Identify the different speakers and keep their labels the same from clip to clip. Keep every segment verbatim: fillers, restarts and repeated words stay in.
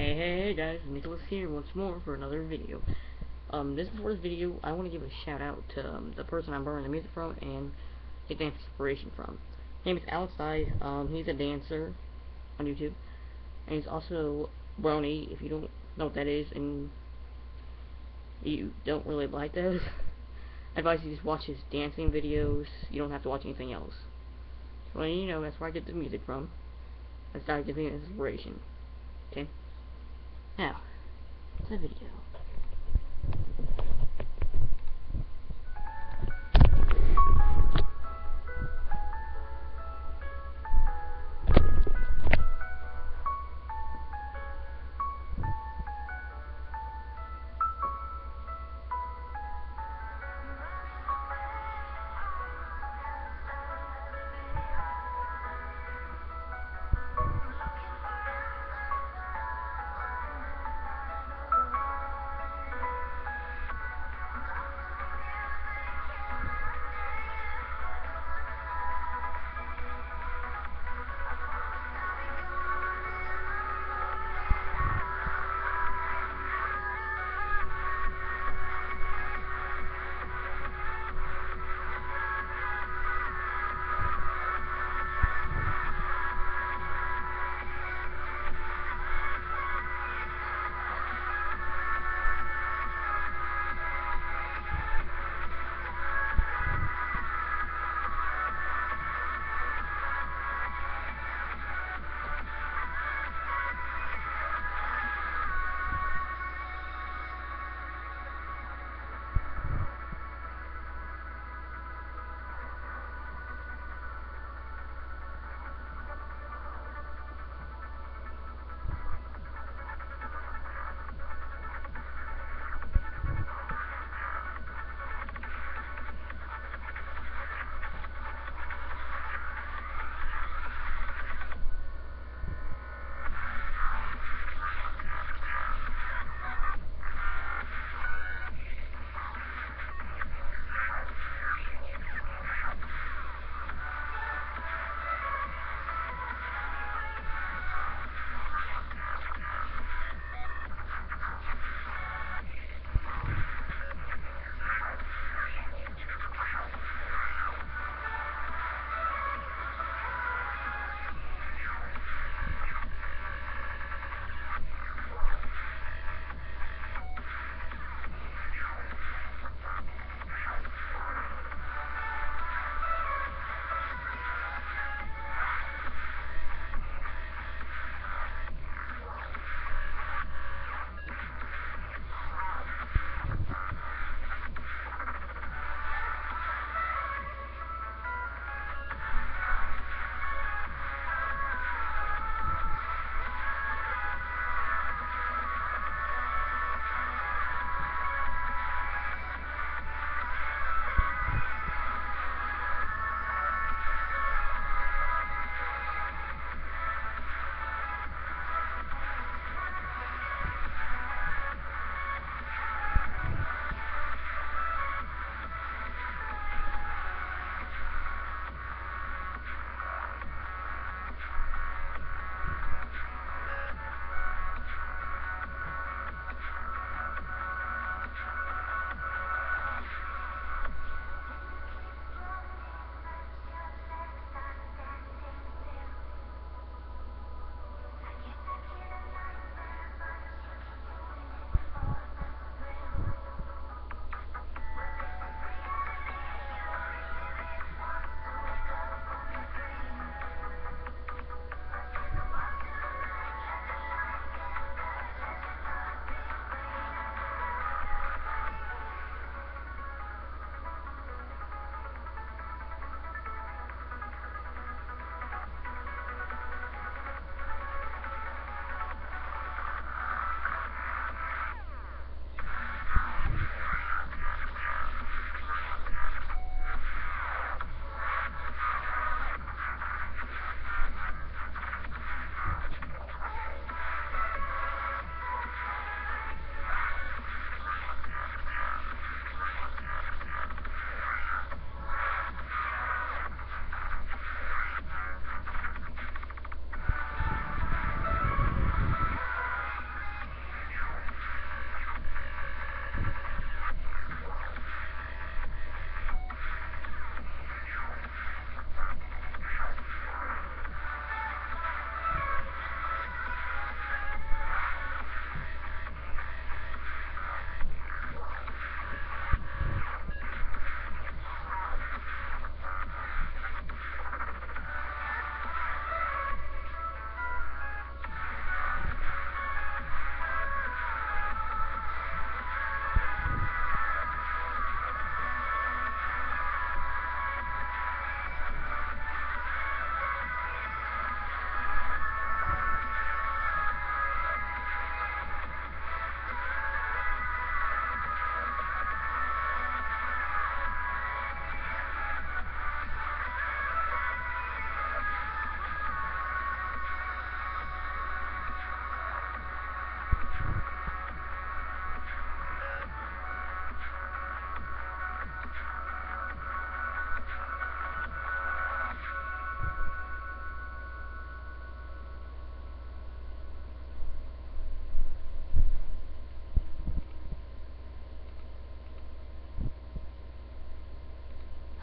Speaker 1: Hey, hey, hey guys, Nicholas here once more for another video. Um, this before this video, I want to give a shout out to um, the person I'm borrowing the music from and get the inspiration from. His name is Alex Dye. Um, he's a dancer on YouTube, and he's also Brony. If you don't know what that is and you don't really like those, I advise you just watch his dancing videos. You don't have to watch anything else. Well, you know, that's where I get the music from. That's how I get the inspiration. Okay. Now, the video.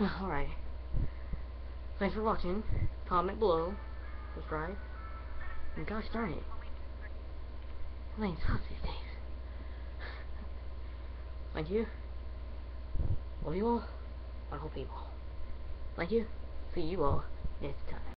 Speaker 1: Alright. Thanks for watching. Comment below. Subscribe. And gosh darn it. Playing tough these days. Thank you. Love you all. Wonderful people. Thank you. See you all next time.